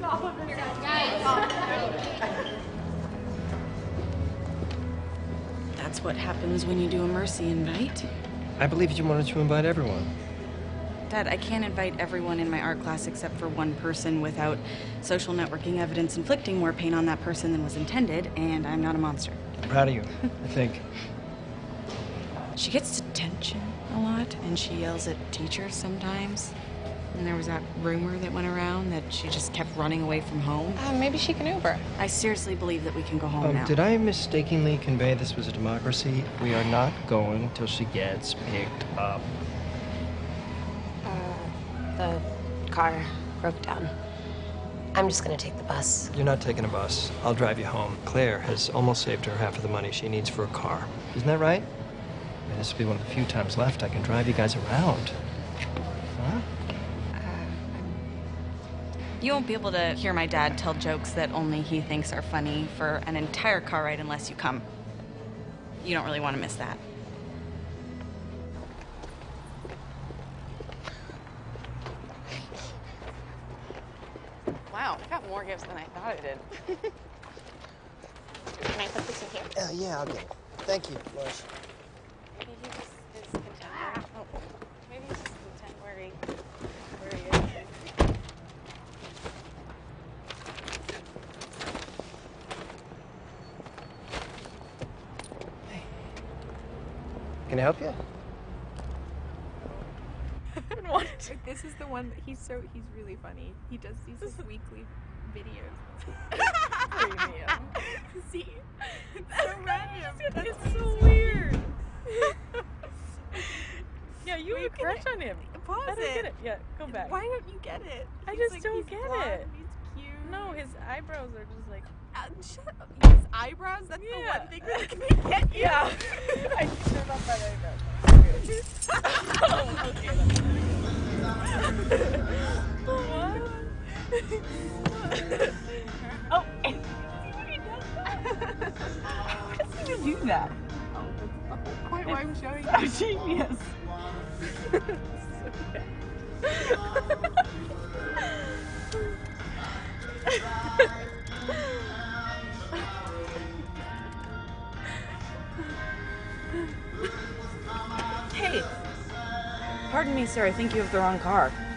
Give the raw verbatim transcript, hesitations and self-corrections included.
That's what happens when you do a mercy invite. I believe you wanted to invite everyone. Dad, I can't invite everyone in my art class except for one person without social networking evidence inflicting more pain on that person than was intended, and I'm not a monster. I'm proud of you, I think. She gets detention a lot, and she yells at teachers sometimes. And there was that rumor that went around that she just kept running away from home. Uh, maybe she can Uber. I seriously believe that we can go home Um, now. did I mistakenly convey this was a democracy? We are not going till she gets picked up. Uh, the car broke down. I'm just gonna take the bus. You're not taking a bus. I'll drive you home. Claire has almost saved her half of the money she needs for a car. Isn't that right? I mean, this will be one of the few times left I can drive you guys around. Huh? You won't be able to hear my dad tell jokes that only he thinks are funny for an entire car ride unless you come. You don't really want to miss that. Wow, I got more gifts than I thought I did. Can I put this in here? Uh, yeah, I'll get it. Thank you, Lois. Maybe he just is content where oh, maybe he's just content where he where he is. Can I help you? What? This is the one that he's so he's really funny. He does these like, weekly videos. Premium. See, it's so random. It's so weird. Yeah, you Wait, have a can crush I- on him. Pause I don't it. get it. Yeah, go back. Why don't you get it? I He's, just like, don't he's get blonde, it. He's cute. No, his eyebrows are just like. Uh, shut up. His eyebrows? That's Yeah. the one thing that can get you. Yeah. I turned off my eyebrows. Oh, okay. What? Oh, and see what he does that? How does he even do that? Oh, that's the whole point why I'm showing you. So genius. Hey! Pardon me, sir. I think you have the wrong car.